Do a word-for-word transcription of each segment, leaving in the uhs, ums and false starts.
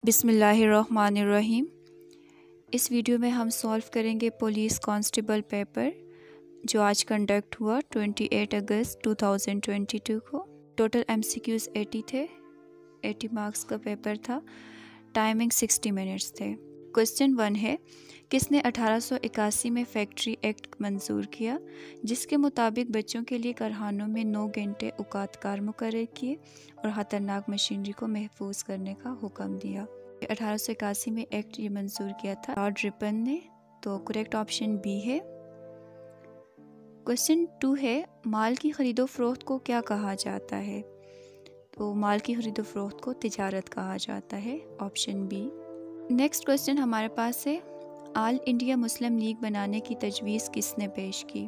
बिस्मिल्लाहिर्रहमानिर्रहीम। इस वीडियो में हम सॉल्व करेंगे पुलिस कांस्टेबल पेपर जो आज कंडक्ट हुआ अट्ठाईस अगस्त दो हज़ार बाईस को। टोटल एमसीक्यूज अस्सी थे, अस्सी मार्क्स का पेपर था। टाइमिंग साठ मिनट्स थे। क्वेश्चन वन है, किसने अठारह सौ इक्यासी में फैक्ट्री एक्ट मंजूर किया जिसके मुताबिक बच्चों के लिए कारखानों में नौ घंटे औकात कार मुकर्रर किए और ख़तरनाक मशीनरी को महफूज करने का हुक्म दिया। अठारह सौ इक्यासी में एक्ट ये मंजूर किया था लॉर्ड रिपन ने। तो करेक्ट ऑप्शन बी है। क्वेश्चन टू है, माल की खरीदो फरोख्त को क्या कहा जाता है? तो माल की खरीदो फरोख्त को तिजारत कहा जाता है, ऑप्शन बी। नेक्स्ट क्वेश्चन हमारे पास है, आल इंडिया मुस्लिम लीग बनाने की तजवीज़ किसने पेश की?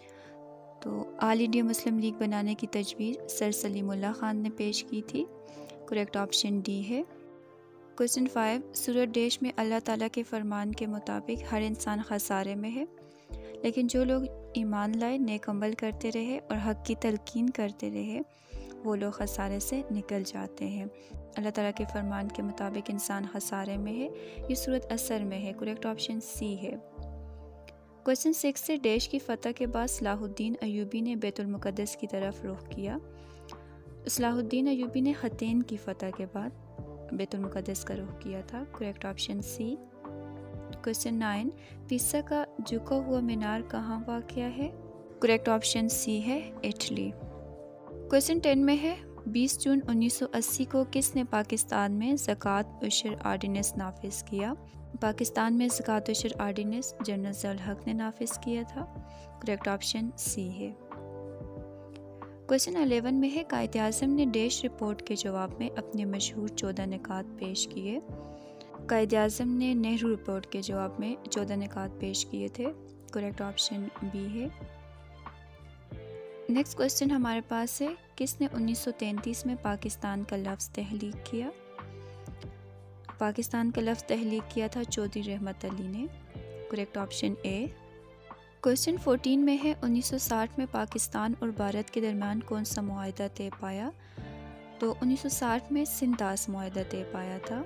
तो आल इंडिया मुस्लिम लीग बनाने की तजवीज़ सर सलीमुल्लाह खान ने पेश की थी। करेक्ट ऑप्शन डी है। क्वेश्चन फाइव, सूरत देश में अल्लाह ताला के फरमान के मुताबिक हर इंसान खसारे में है, लेकिन जो लोग ईमान लाए, नेक अमल करते रहे और हक़ की तलकीन करते रहे वो लोग खसारे से निकल जाते हैं। अल्लाह ताला के फरमान के मुताबिक इंसान खसारे में है, ये सूरत असर में है। करेक्ट ऑप्शन सी है। क्वेश्चन सिक्स से, देश की फ़तह के बाद सलाहुद्दीन अयूबी ने बैतुल मुक़द्दस की तरफ रुख किया। सलाहुद्दीन अयूबी ने हतैन की फ़तह के बाद बैतुल मुक़द्दस का रुख किया था। Correct option C. Question nine, Pisa का झुका हुआ मीनार कहाँ वाक़या है? करेक्ट ऑप्शन सी है, इटली। क्वेश्चन टेन में है, बीस जून उन्नीस सौ अस्सी को किसने पाकिस्तान में ज़कात उशर आर्डिनेंस नाफिज किया? पाकिस्तान में ज़कात उशर आर्डिनेंस जनरल ज़ियाउल हक ने नाफिज किया था। करेक्ट ऑप्शन सी है। क्वेश्चन अलेवन में है, कायदे आज़म ने देश रिपोर्ट के जवाब में अपने मशहूर चौदह निकात पेश किए। कायदे आज़म ने नेहरू रिपोर्ट के जवाब में चौदह निकात पेश किए थे। करेक्ट ऑप्शन बी है। नेक्स्ट क्वेश्चन हमारे पास है, किसने उन्नीस सौ तैंतीस में पाकिस्तान का लफ्ज़ तहलीक किया? पाकिस्तान का लफ्ज़ तहलीक किया था चौधरी रहमत अली ने। Correct option A. Question fourteen में है, उन्नीस सौ साठ में पाकिस्तान और भारत के दरमियान कौन सा मुआहदा तय पाया? तो उन्नीस सौ साठ में सिंतास मुआहदा तय पाया था।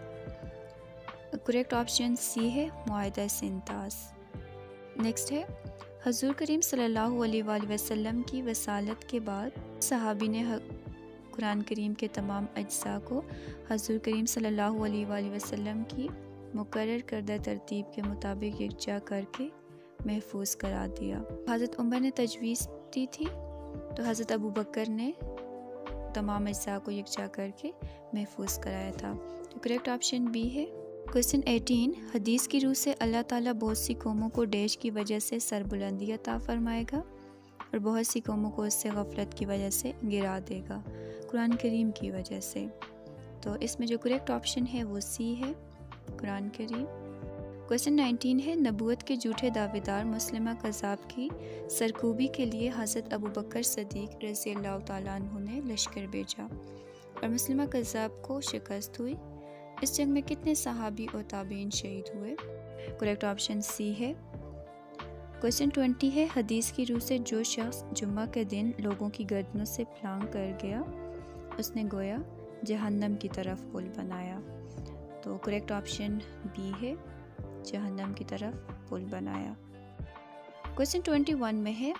करेक्ट ऑप्शन सी है, मुआहदा सिंतास। नेक्स्ट है, हजूर करीम सल्लल्लाहु अलैहि वसल्लम की वसालत के बाद सहाबी ने कुरान करीम के तमाम अज्जा को हजूर करीम सल्लल्लाहु अलैहि वसल्लम की मुकर्रर करदा तरतीब के मुताबिक यकजा करके महफूज करा दिया। हज़रत उमर ने तजवीज़ दी थी, तो हज़रत अबू बकर ने तमाम अज्जा को यकजा करके महफूज कराया था। तो करेक्ट ऑप्शन बी है। क्वेश्चन एटीन, हदीस की रूह से अल्लाह ताला बहुत सी कौमों को देश की वजह से सरबुलंदी अता फरमाएगा और बहुत सी कौमों को उससे गफलत की वजह से गिरा देगा, कुरान करीम की वजह से। तो इसमें जो करेक्ट ऑप्शन है वो सी है, कुरान करीम। क्वेश्चन नाइनटीन है, नबूवत के झूठे दावेदार मुस्लिमा कज़्ज़ाब की सरकूबी के लिए हज़रत अबू बकर सदीक रज़ी अल्लाह तआला अन्हु ने लश्कर भेजा और मुस्लिमा कज़्ज़ाब को शिकस्त हुई। इस जंग में कितने सहाबी और ताबीन शहीद हुए? करेक्ट ऑप्शन सी है। क्वेश्चन ट्वेंटी है, हदीस की रूह से जो शख्स जुम्मा के दिन लोगों की गर्दनों से फलांग कर गया उसने गोया जहन्नम की तरफ पुल बनाया। तो करेक्ट ऑप्शन बी है, जहन्नम की तरफ पुल बनाया। क्वेश्चन ट्वेंटी वन में है,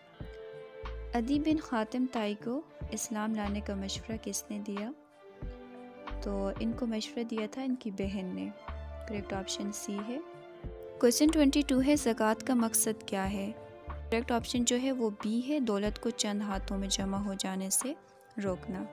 अदी बिन खातिम ताई को इस्लाम लाने का मशवरा किसने दिया? तो इनको मशवरा दिया था इनकी बहन ने। करेक्ट ऑप्शन सी है। क्वेश्चन ट्वेंटी टू है, ज़कात का मकसद क्या है? करेक्ट ऑप्शन जो है वो बी है, दौलत को चंद हाथों में जमा हो जाने से रोकना।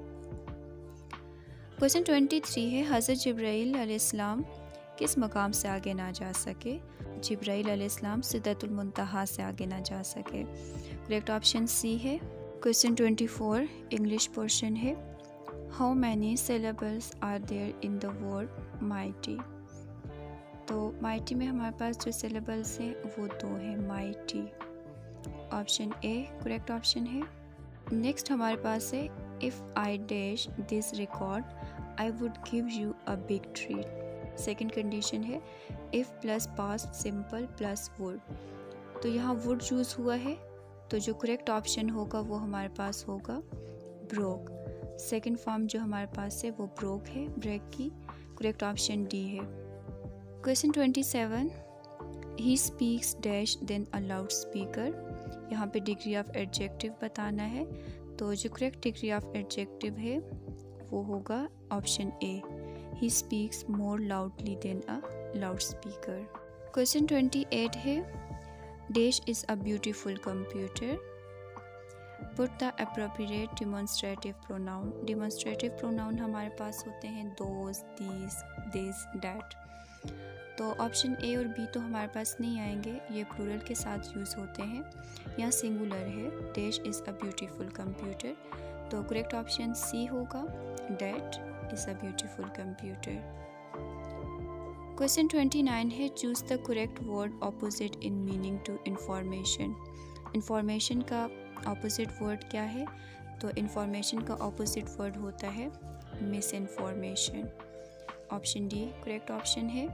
क्वेश्चन ट्वेंटी थ्री है, हज़रत जिब्राईल अलैहिस्सलाम किस मकाम से आगे ना जा सके? जिब्राईल अलैहिस्सलाम सिदरतुल मुंतहा से आगे ना जा सके। करेक्ट ऑप्शन सी है। Question twenty four English portion है, how many syllables are there in the word mighty? तो माइटी में हमारे पास जो syllables हैं वो दो हैं, mighty. Option A correct option है। नेक्स्ट हमारे पास है, if I dash this record I would give you a big treat. Second condition है, if plus past simple plus would. तो यहाँ वुड यूज़ हुआ है, तो जो करेक्ट ऑप्शन होगा वो हमारे पास होगा ब्रोक। सेकंड फॉर्म जो हमारे पास है वो ब्रोक है, ब्रेक की। करेक्ट ऑप्शन डी है। Question twenty seven, he speaks dash than a loud speaker. यहाँ पे डिग्री ऑफ एडजेक्टिव बताना है, तो जो करेक्ट डिग्री ऑफ एडजेक्टिव है वो होगा option A, he speaks more loudly than a loud speaker. Question twenty eight है, dash is a beautiful computer. Put the appropriate demonstrative pronoun. Demonstrative pronoun हमारे पास होते हैं दोज, दीज, दिस, डैट। तो option A और B तो हमारे पास नहीं आएंगे, ये प्लूरल के साथ यूज़ होते हैं। यहाँ सिंगुलर है, dash is a beautiful computer, तो करेक्ट ऑप्शन सी होगा, that is a beautiful computer. Question twenty nine है, choose the correct word opposite in meaning to information. Information का ऑपोजिट वर्ड क्या है? तो इंफॉर्मेशन का ऑपोजिट वर्ड होता है misinformation. Option D correct option है।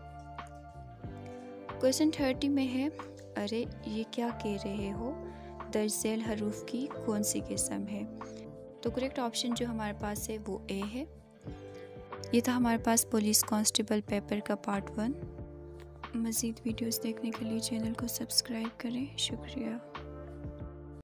क्वेश्चन थर्टी में है, अरे ये क्या कह रहे हो, दर्ज झैल हरूफ की कौन सी किस्म है? तो करेक्ट ऑप्शन जो हमारे पास है वो ए है। ये था हमारे पास पुलिस कांस्टेबल पेपर का पार्ट वन। मज़ीद वीडियोस देखने के लिए चैनल को सब्सक्राइब करें। शुक्रिया।